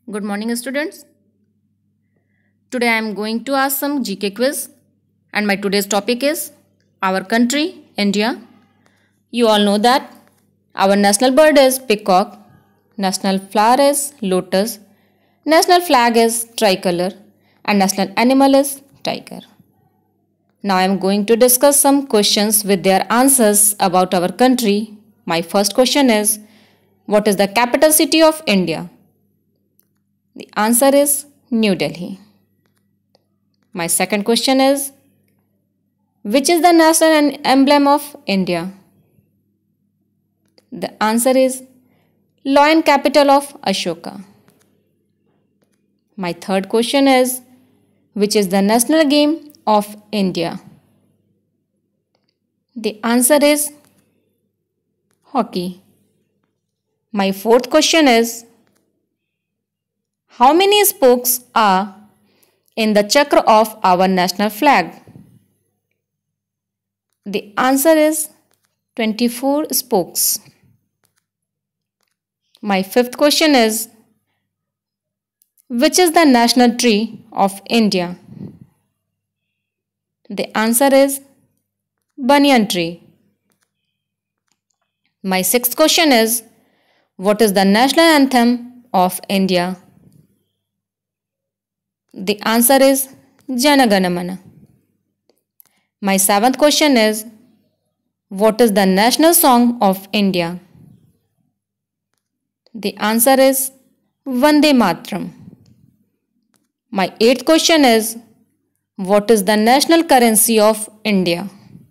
Good morning, students. Today I am going to ask some GK quiz, and my today's topic is our country, India. You all know that our national bird is peacock, national flower is lotus, national flag is tricolor, and national animal is tiger. Now I am going to discuss some questions with their answers about our country. My first question is, what is the capital city of India? The answer is New Delhi. My second question is, which is the national emblem of India? The answer is lion, capital of Ashoka. My third question is, which is the national game of India? The answer is hockey. My fourth question is, how many spokes are in the chakra of our national flag? The answer is 24 spokes. My fifth question is, which is the national tree of India? The answer is banyan tree. My sixth question is, what is the national anthem of India? The answer is Jana Gana Mana. My seventh question is, what is the national song of India? The answer is Vande Mataram. My eighth question is, what is the national currency of India?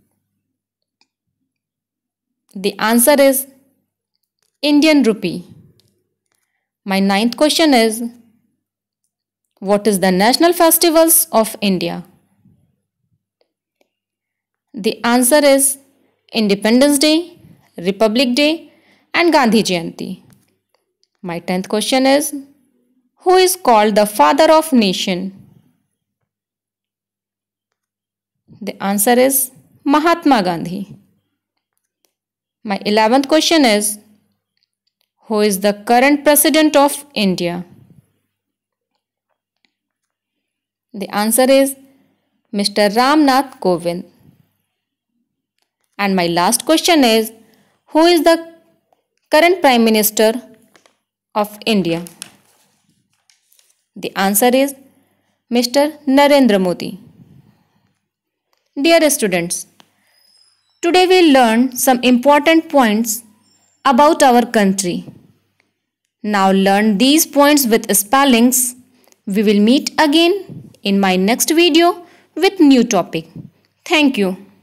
The answer is Indian rupee. My ninth question is, what is the national festivals of India? The answer is Independence Day, Republic Day, and Gandhi Jayanti. My 10th question is, who is called the father of nation? The answer is Mahatma Gandhi. My 11th question is, who is the current president of India? The answer is Mr. Ram Nath Kovind. And my last question is, who is the current Prime Minister of India? The answer is Mr. Narendra Modi. Dear students, today we learned some important points about our country. Now learn these points with spellings. We will meet again in my next video with new topic. Thank you.